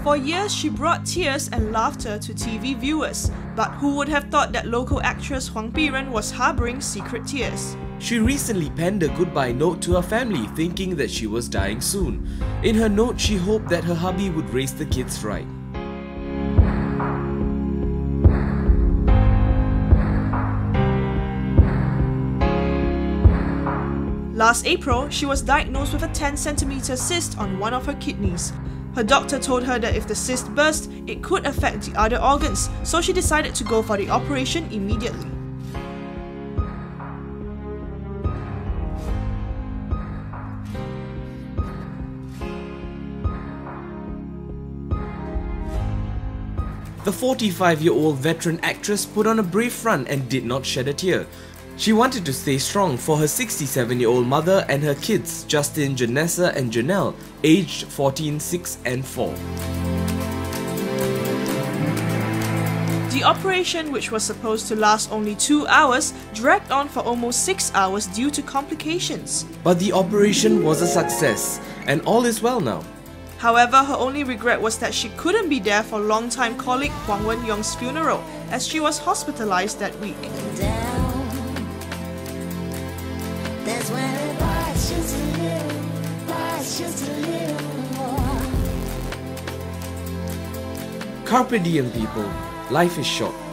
For years, she brought tears and laughter to TV viewers, but who would have thought that local actress Huang Biren was harboring secret tears? She recently penned a goodbye note to her family, thinking that she was dying soon. In her note, she hoped that her hubby would raise the kids right. Last April, she was diagnosed with a 10cm cyst on one of her kidneys. Her doctor told her that if the cyst burst, it could affect the other organs, so she decided to go for the operation immediately. The 45-year-old veteran actress put on a brave front and did not shed a tear. She wanted to stay strong for her 67-year-old mother and her kids, Justin, Janessa and Janelle, aged 14, 6 and 4. The operation, which was supposed to last only 2 hours, dragged on for almost 6 hours due to complications. But the operation was a success, and all is well now. However, her only regret was that she couldn't be there for longtime colleague Huang Wen-yong's funeral, as she was hospitalized that week. That's when it bites just a little more. Carpe diem, people. Life is short.